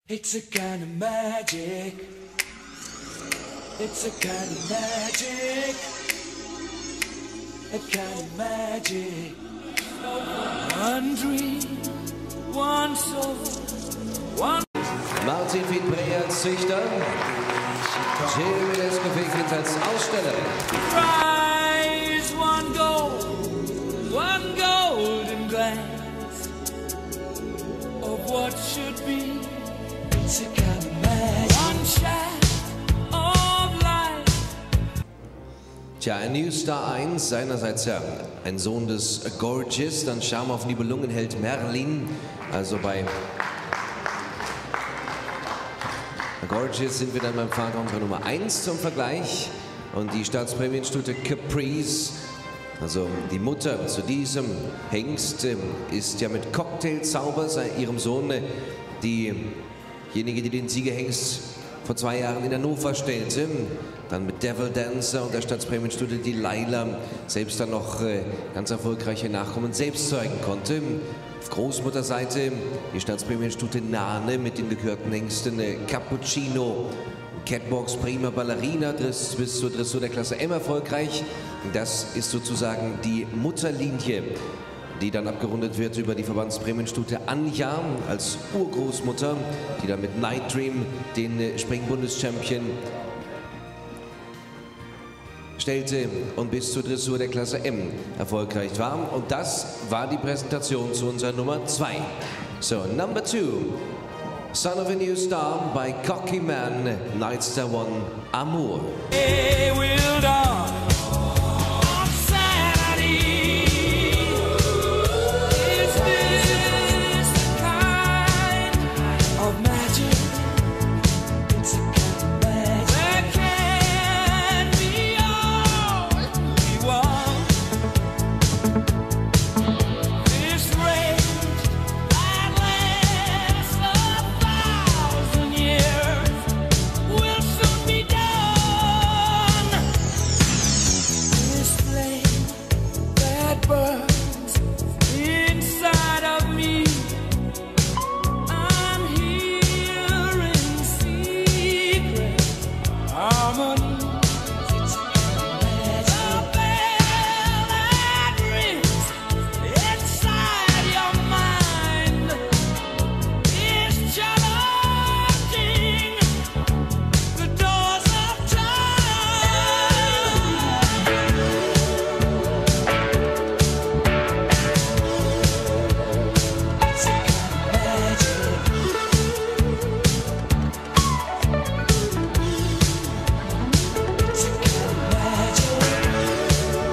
It's a kind of magic. It's a kind of magic. A kind of magic. One dream, one soul, one. Martin Fiedbreyer als Züchter, Jeremy Lescovicins als Aussteller. Prize, one golden glance of what should be. It's a kind of magic. One shaft of light. Tja, ein New Star 1, seinerseits ja ein Sohn des Gorgeous, dann Charme auf Nibelungenheld Merlin, also bei Gorgeous sind wir dann beim Vaterunter Nummer 1 zum Vergleich und die Staatsprämienstute Caprice, also die Mutter zu diesem Hengst, ist ja mit Cocktailzauber ihrem Sohn diejenige, die den Siegerhengst vor 2 Jahren in Hannover stellte, dann mit Devil Dancer und der Staatsprämienstute Delilah selbst dann noch ganz erfolgreiche Nachkommen selbst zeugen konnte. Auf Großmutterseite die Staatsprämienstute Nane mit den gekürten Hengsten Cappuccino, Catwalks Prima Ballerina bis zur Dressur der Klasse M erfolgreich. Das ist sozusagen die Mutterlinie, die dann abgerundet wird über die Verbandsprämienstute Anja als Urgroßmutter, die dann mit Night Dream den Springbundeschampion stellte und bis zur Dressur der Klasse M erfolgreich war. Und das war die Präsentation zu unserer Nummer 2. So, Number 2, Son of a New Star by Cocky Man, Nightstar 1, Amour. Hey, we'll dawn on Saturday. Is this the kind of magic? It's a kind of magic. There can be all we want. This rage that lasts 1,000 years will soon be done. This flame that burns inside of me, I'm hearing secret harmonies. It's a kind of magic. The bell that rings inside your mind is challenging the doors of time. It's a kind of magic.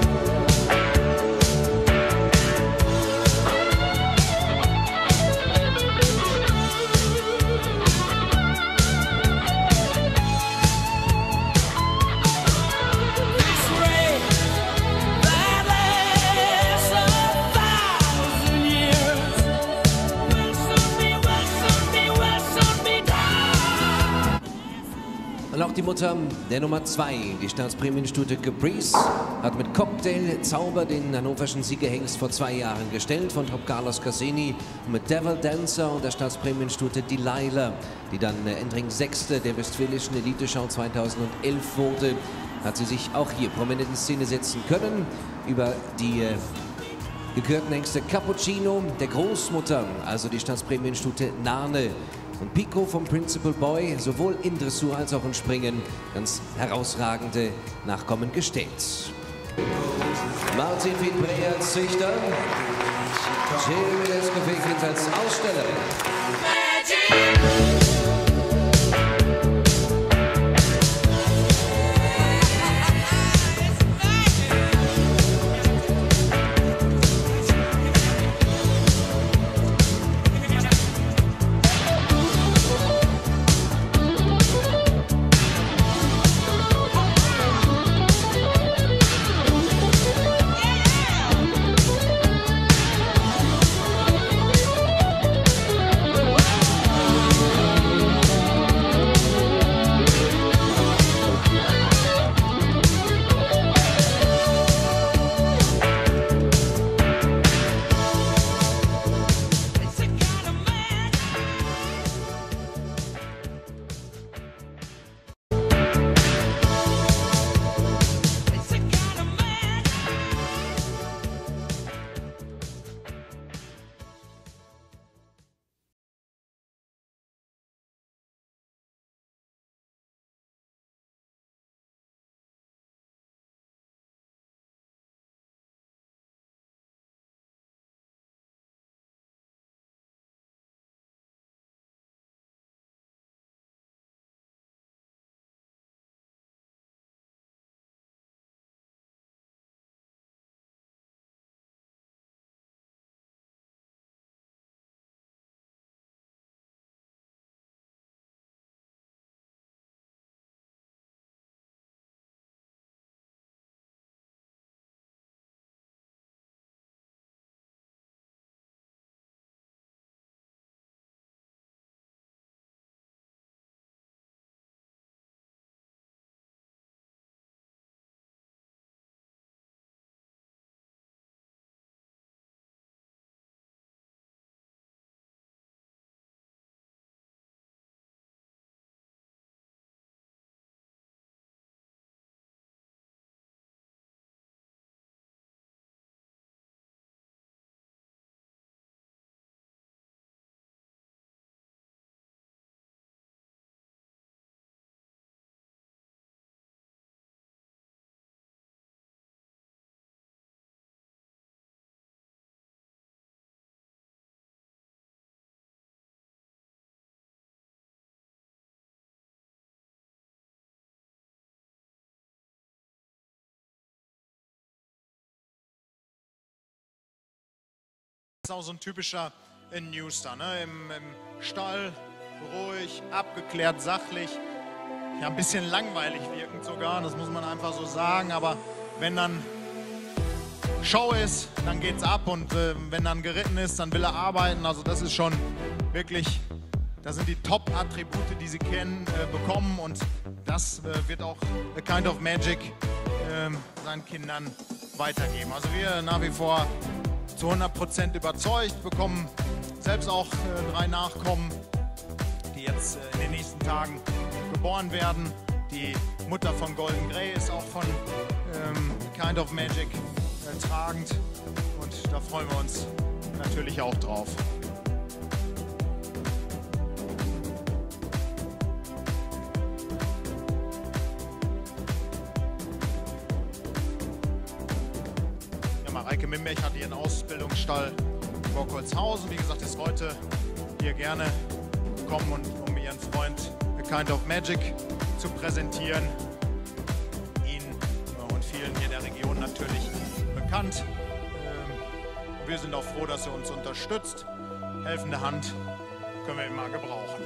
This rain that lasts 1,000 years will soon be done. Und auch die Mutter der Nummer 2, die Staatsprämienstute Caprice, hat mit Cocktailzauber den hannoverschen Siegerhengst vor 2 Jahren gestellt von Top Carlos Cassini und mit Devil Dancer und der Staatsprämienstute Delilah, die dann Endring 6. der Westfälischen Eliteschau 2011 wurde, hat sie sich auch hier prominent in Szene setzen können über die gekürten Hengste Cappuccino, der Großmutter, also die Staatsprämienstute Nane und Pico vom Principal Boy, sowohl in Dressur als auch in Springen, ganz herausragende Nachkommen gestellt. Martin Fiedbreyer als Züchter, Jeremy Lescovicins als Aussteller. Magic. ist auch so ein typischer Newstar, ne? Im Stall, ruhig, abgeklärt, sachlich. Ja, ein bisschen langweilig wirkend sogar, das muss man einfach so sagen. Aber wenn dann Show ist, dann geht's ab, und wenn dann geritten ist, dann will er arbeiten. Also das ist schon wirklich, das sind die Top-Attribute, die sie kennen, bekommen, und das wird auch A Kind of Magic seinen Kindern weitergeben. Also wir nach wie vor zu 100% überzeugt, bekommen selbst auch 3 Nachkommen, die jetzt in den nächsten Tagen geboren werden. Die Mutter von Golden Grey ist auch von Kind of Magic tragend, und da freuen wir uns natürlich auch drauf. Ja, Mareike Mimberg hat ihren Ausbildungsstall in Borkholzhausen. Wie gesagt, ist heute hier gerne gekommen, um ihren Freund A Kind of Magic zu präsentieren. Ihnen und vielen hier in der Region natürlich bekannt. Wir sind auch froh, dass er uns unterstützt. Helfende Hand können wir immer gebrauchen.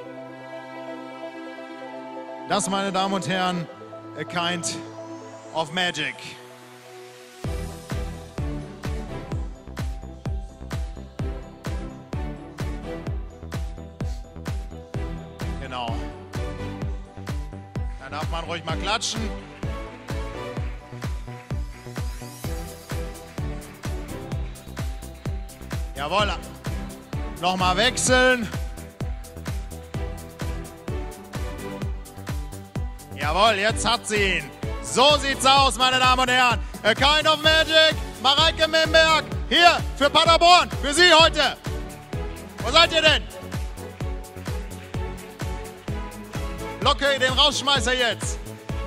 Das, meine Damen und Herren, A Kind of Magic. Genau. Da darf man ruhig mal klatschen. Jawohl. Nochmal wechseln. Jawohl, jetzt hat sie ihn. So sieht's aus, meine Damen und Herren. A Kind of Magic, Mareike Mimberg, hier für Paderborn, für Sie heute. Wo seid ihr denn? Locke den Rausschmeißer jetzt.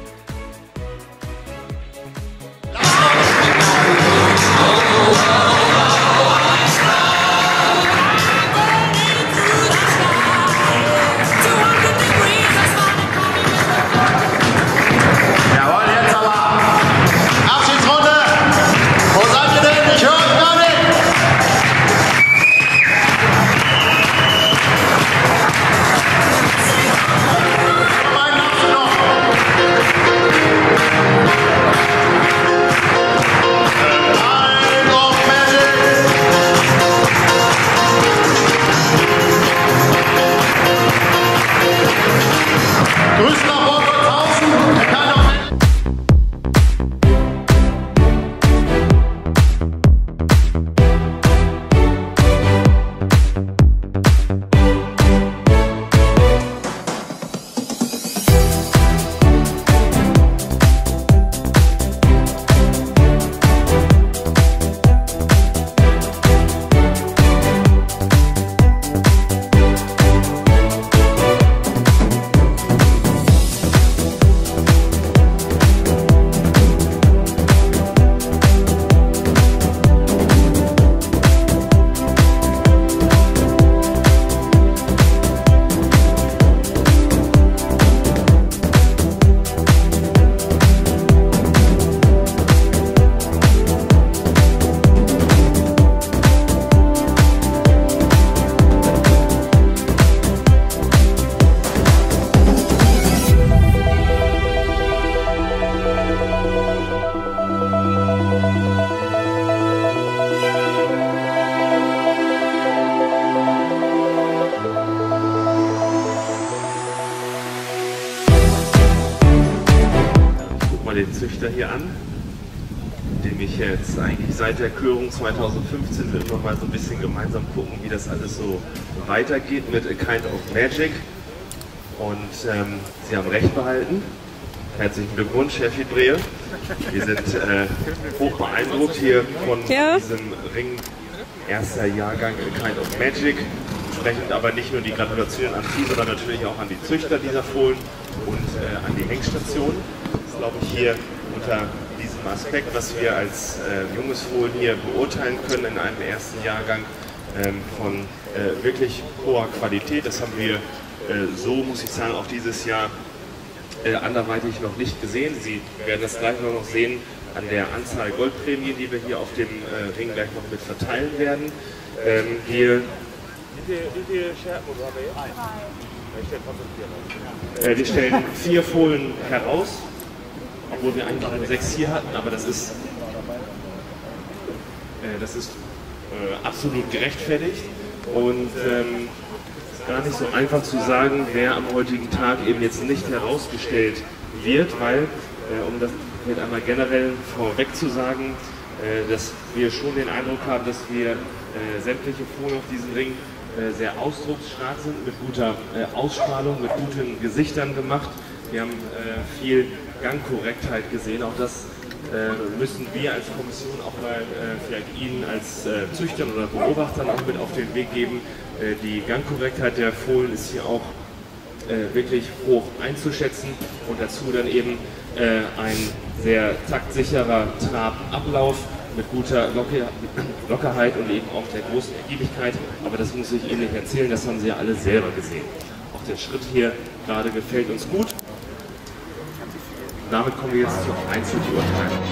Den Züchter hier an, dem ich jetzt eigentlich seit der Körung 2015 immer mal so ein bisschen gemeinsam gucken, wie das alles so weitergeht mit A Kind of Magic. Und Sie haben recht behalten. Herzlichen Glückwunsch, Herr Fiedbrehe. Wir sind hoch beeindruckt hier von diesem Ring. Erster Jahrgang A Kind of Magic. Entsprechend aber nicht nur die Gratulation an Sie, sondern natürlich auch an die Züchter dieser Fohlen und an die Hengstation. Glaube ich, hier unter diesem Aspekt, was wir als junges Fohlen hier beurteilen können in einem ersten Jahrgang von wirklich hoher Qualität. Das haben wir so, muss ich sagen, auch dieses Jahr anderweitig noch nicht gesehen. Sie werden das gleich noch sehen, an der Anzahl Goldprämien, die wir hier auf dem Ring gleich noch mit verteilen werden. Wir stellen 4 Fohlen heraus, obwohl wir eigentlich nur 6 hier hatten, aber das ist absolut gerechtfertigt und gar nicht so einfach zu sagen, wer am heutigen Tag eben jetzt nicht herausgestellt wird, weil, um das jetzt einmal generell vorweg zu sagen, dass wir schon den Eindruck haben, dass wir sämtliche Fohlen auf diesem Ring sehr ausdrucksstark sind, mit guter Ausstrahlung, mit guten Gesichtern gemacht. Wir haben viel Gangkorrektheit gesehen, auch das müssen wir als Kommission auch mal vielleicht Ihnen als Züchtern oder Beobachtern auch mit auf den Weg geben. Die Gangkorrektheit der Fohlen ist hier auch wirklich hoch einzuschätzen und dazu dann eben ein sehr taktsicherer Trabablauf mit guter Lockerheit und eben auch der großen Ergiebigkeit. Aber das muss ich Ihnen nicht erzählen, das haben Sie ja alle selber gesehen. Auch der Schritt hier gerade gefällt uns gut. Damit kommen wir jetzt zur Einzelbeurteilung.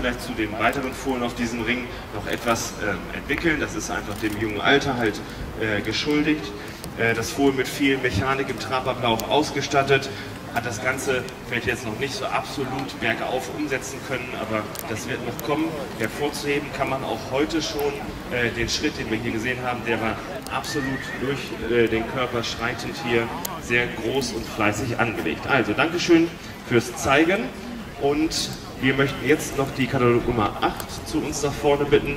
vielleicht zu den weiteren Fohlen auf diesem Ring noch etwas entwickeln. Das ist einfach dem jungen Alter halt geschuldigt. Das Fohlen mit viel Mechanik im Trabablauf ausgestattet, hat das Ganze vielleicht jetzt noch nicht so absolut bergauf umsetzen können, aber das wird noch kommen. Hervorzuheben kann man auch heute schon den Schritt, den wir hier gesehen haben, der war absolut durch den Körper schreitend hier sehr groß und fleißig angelegt. Also Dankeschön fürs Zeigen und wir möchten jetzt noch die Katalog Nummer 8 zu uns nach vorne bitten.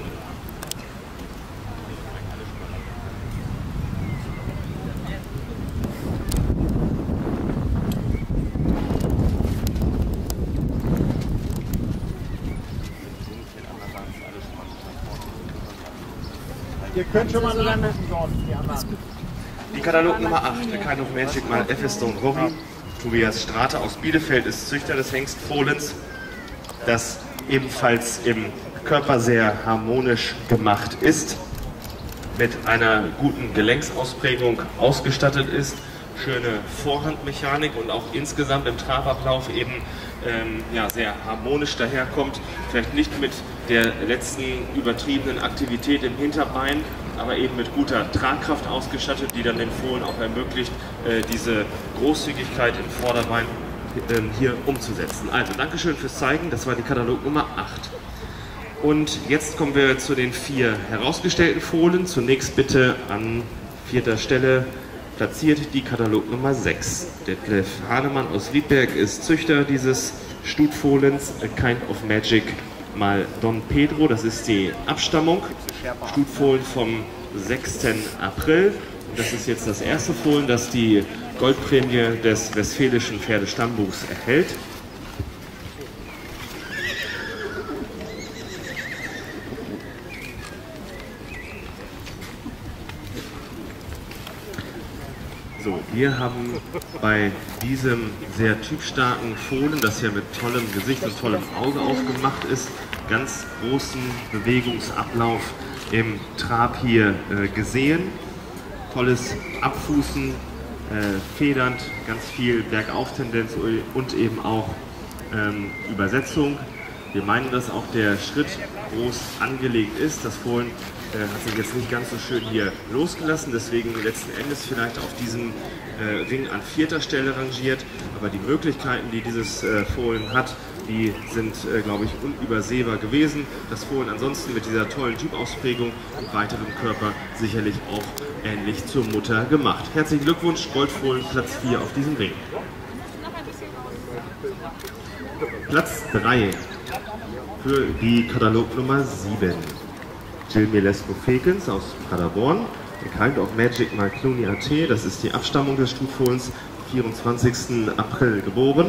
Ihr könnt schon mal landen dort, die anderen. Die Katalog Nummer 8, A Kind of Magic mal Stone Rory. Tobias Strate aus Bielefeld ist Züchter des Hengstfohlens, das ebenfalls im Körper sehr harmonisch gemacht ist, mit einer guten Gelenksausprägung ausgestattet ist, schöne Vorhandmechanik und auch insgesamt im Trabablauf eben ja, sehr harmonisch daherkommt. Vielleicht nicht mit der letzten übertriebenen Aktivität im Hinterbein, aber eben mit guter Tragkraft ausgestattet, die dann den Fohlen auch ermöglicht, diese Großzügigkeit im Vorderbein hier umzusetzen. Also Dankeschön fürs Zeigen, das war die Katalog Nummer 8. Und jetzt kommen wir zu den 4 herausgestellten Fohlen. Zunächst bitte an 4. Stelle platziert die Katalog Nummer 6. Detlef Hahnemann aus Riedberg ist Züchter dieses Stutfohlens, A Kind of Magic mal Don Pedro, das ist die Abstammung. Stutfohlen vom 6. April. Das ist jetzt das erste Fohlen, das die Goldprämie des Westfälischen Pferdestammbuchs erhält. So, wir haben bei diesem sehr typstarken Fohlen, das ja mit tollem Gesicht und tollem Auge aufgemacht ist, ganz großen Bewegungsablauf im Trab hier gesehen. Tolles Abfußen, federnd, ganz viel Bergauf-Tendenz und eben auch Übersetzung. Wir meinen, dass auch der Schritt groß angelegt ist. Das Fohlen hat sich jetzt nicht ganz so schön hier losgelassen, deswegen letzten Endes vielleicht auf diesem Ring an 4. Stelle rangiert. Aber die Möglichkeiten, die dieses Fohlen hat, die sind, glaube ich, unübersehbar gewesen. Das Fohlen ansonsten mit dieser tollen Typausprägung im weiteren Körper sicherlich auch ähnlich zur Mutter gemacht. Herzlichen Glückwunsch, Goldfohlen, Platz 4 auf diesem Ring. Platz 3 für die Katalog Nummer 7. Jill Milesko-Fekens aus Paderborn, A Kind of Magic mal Clooney AT, das ist die Abstammung des Stutfohlens, 24. April geboren.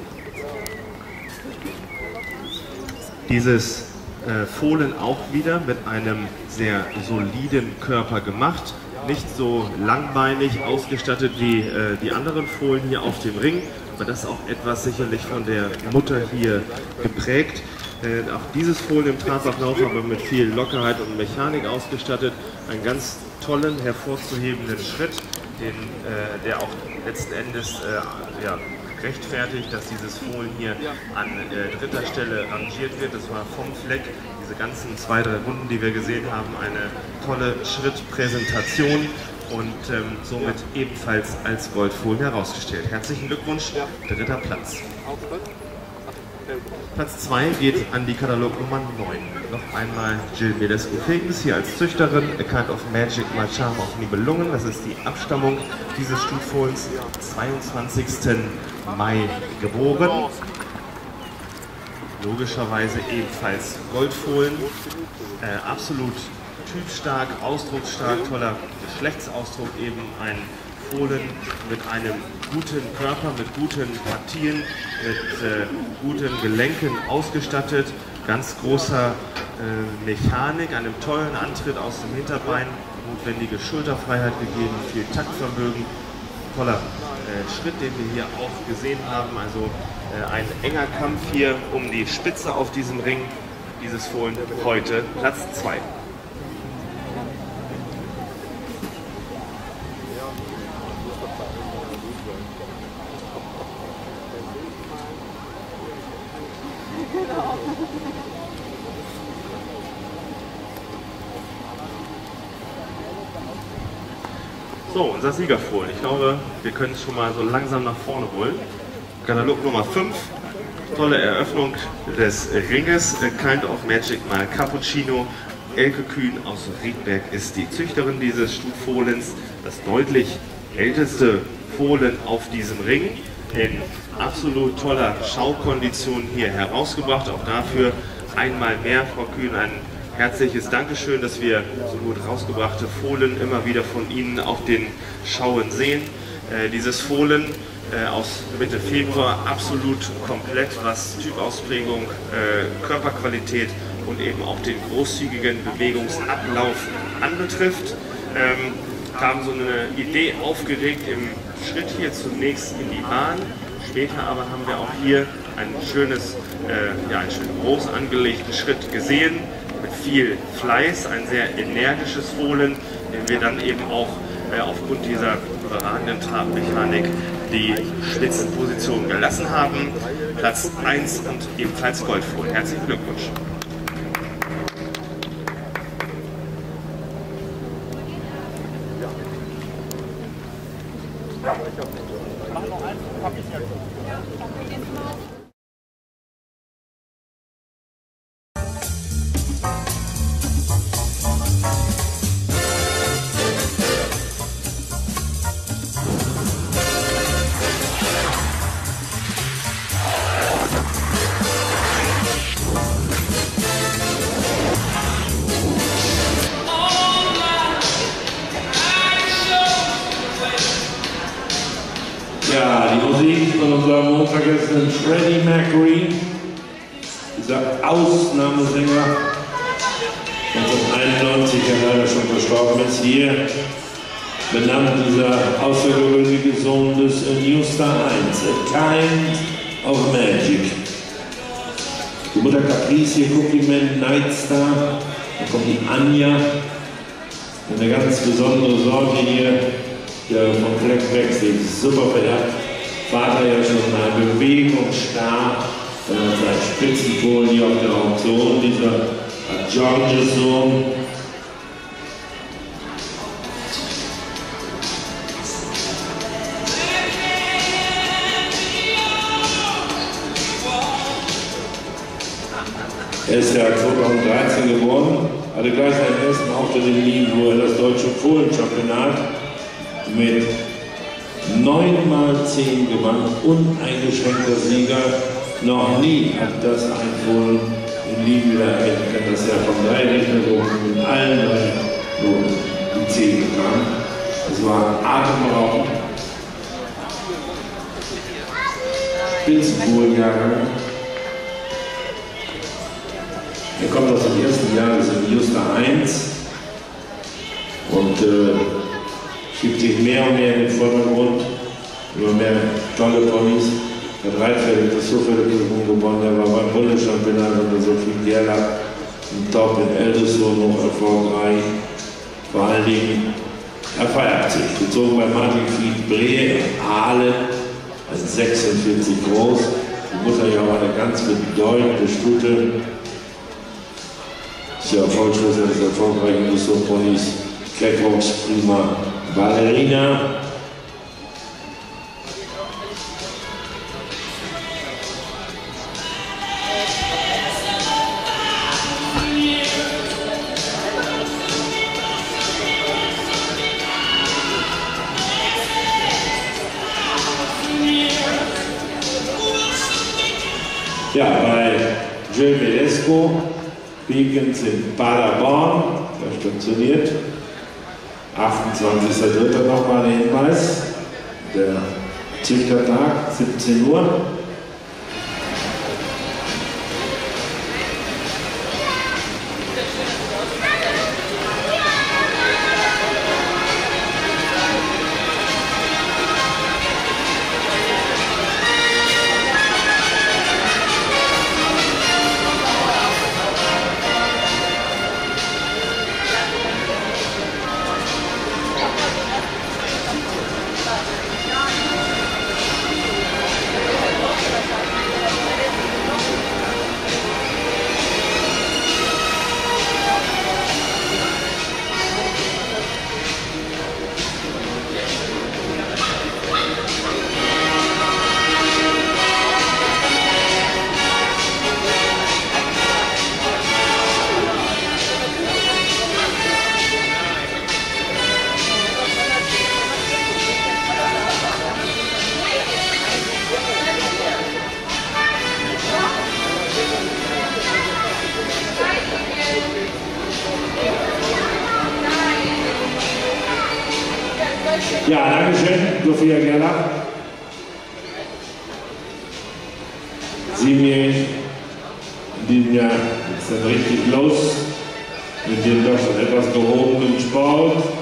Dieses Fohlen auch wieder mit einem sehr soliden Körper gemacht, nicht so langbeinig ausgestattet wie die anderen Fohlen hier auf dem Ring, aber das auch etwas sicherlich von der Mutter hier geprägt. Auch dieses Fohlen im Trabablauf, aber mit viel Lockerheit und Mechanik ausgestattet, einen ganz tollen, hervorzuhebenden Schritt, der auch letzten Endes ja, rechtfertigt, dass dieses Fohlen hier an 3. Stelle rangiert wird. Das war vom Fleck, diese ganzen 2, 3 Runden, die wir gesehen haben, eine tolle Schrittpräsentation und somit ebenfalls als Goldfohlen herausgestellt. Herzlichen Glückwunsch, 3. Platz. Platz 2 geht an die Katalog Nummer 9. Noch einmal Jill Milesko-Fekens hier als Züchterin, A Kind of Magic mal Charm of Nibelungen. Das ist die Abstammung dieses Stutfohlens, 22. Mai geboren. Logischerweise ebenfalls Goldfohlen. Absolut typstark, ausdrucksstark, toller Geschlechtsausdruck, eben ein Fohlen mit einem guten Körper, mit guten Partien, mit guten Gelenken ausgestattet, ganz großer Mechanik, einem tollen Antritt aus dem Hinterbein, notwendige Schulterfreiheit gegeben, viel Taktvermögen, toller Schritt, den wir hier auch gesehen haben, also ein enger Kampf hier um die Spitze auf diesem Ring, dieses Fohlen heute Platz 2. So, unser Siegerfohlen. Ich glaube, wir können es schon mal so langsam nach vorne holen. Katalog Nummer 5. Tolle Eröffnung des Ringes. Kind of Magic mal Cappuccino. Elke Kühn aus Riedberg ist die Züchterin dieses Stutfohlens. Das deutlich älteste Fohlen auf diesem Ring. In absolut toller Schaukondition hier herausgebracht. Auch dafür einmal mehr, Frau Kühn, ein herzliches Dankeschön, dass wir so gut rausgebrachte Fohlen immer wieder von Ihnen auf den Schauen sehen. Dieses Fohlen aus Mitte Februar absolut komplett, was Typausprägung, Körperqualität und eben auch den großzügigen Bewegungsablauf anbetrifft. Haben so eine Idee aufgeregt im Schritt hier zunächst in die Bahn. Später aber haben wir auch hier ein schönes, einen schön groß angelegten Schritt gesehen, mit viel Fleiß, ein sehr energisches Fohlen, den wir dann eben auch aufgrund dieser überragenden Trabmechanik die Spitzenposition gelassen haben. Platz 1 und ebenfalls Goldfohlen. Herzlichen Glückwunsch. Ja, die Musik von unserem unvergessenen Freddie Mercury, dieser Ausnahmesänger, 1991, der leider schon verstorben ist, hier benannt dieser außergewöhnliche Sohn des New Star 1, A Kind of Magic. Die Mutter Caprice, hier Cookie Man, Nightstar, dann kommt die Anja, eine ganz besondere Sorte hier. Der vom Fleck wechselt, super verehrt. Vater ja schon eine Bewegung stark, sein Spitzenfohlen hier auf der Auktion, dieser Georges Sohn. Er ist ja 2013 geworden, hatte gleich seinen ersten Auftritt in Wien, wo er das deutsche Fohlen-Championat mit 9x10 gewann, uneingeschränkter Sieger. Noch nie hat das ein Fohlen in Wien wieder erreicht. Ich kann das ja von 3 Richtergruppen mit allen 3 Noten die 10 bekam. Das war atemberaubend. Spitzenfohlenjahrgang. Er kommt aus dem ersten Jahr, das ist Juster 1 und schiebt sich mehr und mehr in den Vordergrund, immer mehr tolle Ponys. Der hat Reitpferde, das Zufälligprüfung gewonnen, der war beim Bundeschampionat unter Sophie Gerlach im Top in Eldersloh noch erfolgreich. Vor allen Dingen, er feiert sich, gezogen bei Martin Fried Brehe in Aalen, also 46 groß. Die Mutter ja war eine ganz bedeutende Stute. Die Erfolgsschwester des erfolgreichen Dressurponys Catwalks Prima Ballerina. Ja, bei Gilles Velesco, Beacons in Paderborn, der stationiert. 28.03. nochmal der Hinweis, der Züchtertag, 17 Uhr. Ja, Dankeschön, Sophia Gerlach. 7-jährig in diesem Jahr ist dann richtig los mit dem doch schon etwas gehobenen Sport.